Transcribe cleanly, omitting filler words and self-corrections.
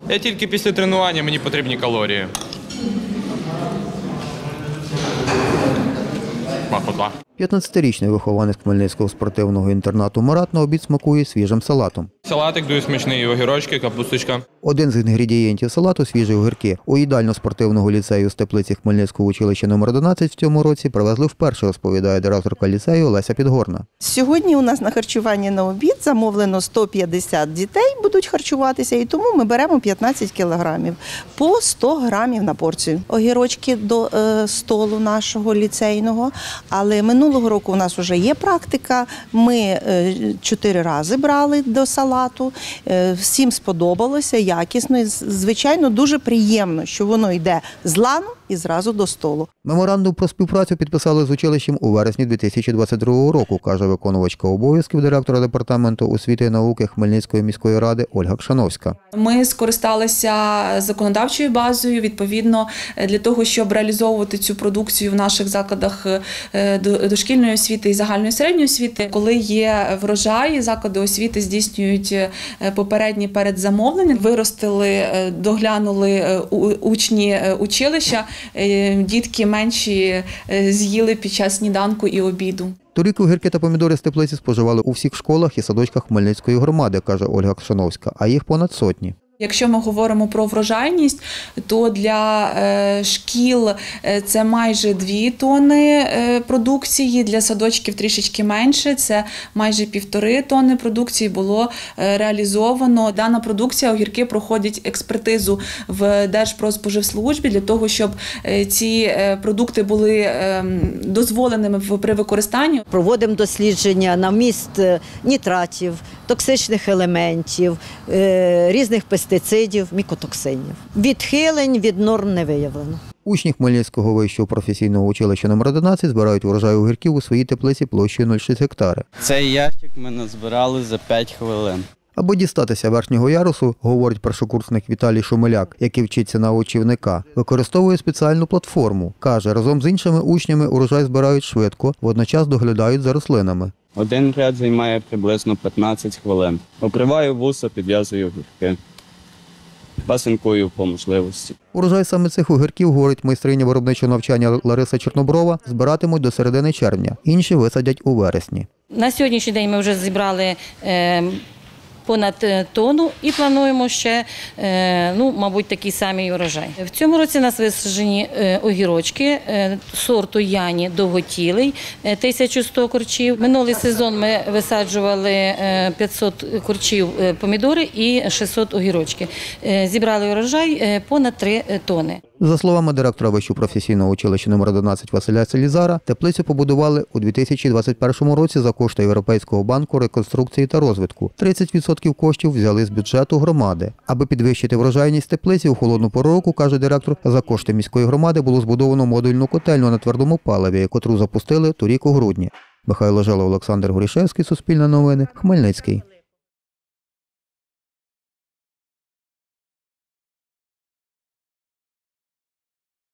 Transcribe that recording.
Я тільки після тренування, мені потрібні калорії. Смакота. 15-річний вихованець Хмельницького спортивного інтернату Марат на обід смакує свіжим салатом. Салатик дуже смачний, огірочки, капусточка. Один з інгредієнтів салату – свіжі огірки. У їдально-спортивного ліцею з Теплиці Хмельницького училища номер 11 в цьому році привезли вперше, розповідає директорка ліцею Леся Підгорна. Сьогодні у нас на харчуванні на обід замовлено 150 дітей будуть харчуватися, і тому ми беремо 15 кілограмів, по 100 грамів на порцію. Огірочки до столу нашого ліцейного, але минулого року у нас вже є практика, ми 4 рази брали до салату, всім сподобалося, якісно, і, звичайно, дуже приємно, що воно йде з лану і зразу до столу. Меморандум про співпрацю підписали з училищем у вересні 2022 року, каже виконувачка обов'язків директора департаменту освіти і науки Хмельницької міської ради Ольга Кшановська. Ми скористалися законодавчою базою, відповідно, для того, щоб реалізовувати цю продукцію в наших закладах дошкільної освіти і загальної середньої освіти. Коли є врожай, заклади освіти здійснюють попередні передзамовлення, виростили, доглянули учні училища, дітки менші з'їли під час сніданку і обіду. Торік огірки та помідори з Теплиці споживали у всіх школах і садочках Хмельницької громади, каже Ольга Кшановська, а їх понад сотні. Якщо ми говоримо про врожайність, то для шкіл це майже 2 тонни продукції, для садочків трішечки менше, це майже 1,5 тонни продукції було реалізовано. Дана продукція, огірки проходять експертизу в Держпродспоживслужбі для того, щоб ці продукти були дозволеними при використанні. Проводимо дослідження на вміст нітратів, токсичних елементів, різних пестицидів, мікотоксинів. Відхилень від норм не виявлено. Учні Хмельницького вищого професійного училища номер 11 збирають врожай огірків у своїй теплиці площею 0,6 гектари. Цей ящик ми назбирали за 5 хвилин. Аби дістатися верхнього ярусу, говорить першокурсник Віталій Шумиляк, який вчиться на очівника, використовує спеціальну платформу. Каже, разом з іншими учнями урожай збирають швидко, водночас доглядають за рослинами. Один ряд займає приблизно 15 хвилин. Обриваю вуса, підв'язую огірки. Пасинкую по можливості. Урожай саме цих огірків, говорить майстриня виробничого навчання Лариса Чорноброва, збиратимуть до середини червня. Інші висадять у вересні. На сьогоднішній день ми вже зібрали понад тонну і плануємо ще, мабуть, такий самий урожай. В цьому році у нас висаджені огірочки сорту Яні довготілий, 1100 корчів. Минулий сезон ми висаджували 500 корчів помідори і 600 огірочки. Зібрали урожай понад 3 тонни. За словами директора Вищого професійного училища номер 11 Василя Селізара, теплицю побудували у 2021 році за кошти Європейського банку реконструкції та розвитку. 30% коштів взяли з бюджету громади. Аби підвищити врожайність теплиці у холодну пору року, каже директор, за кошти міської громади було збудовано модульну котельню на твердому паливі, котру запустили торік у грудні. Михайло Желов, Олександр Горішевський, Суспільне новини, Хмельницький.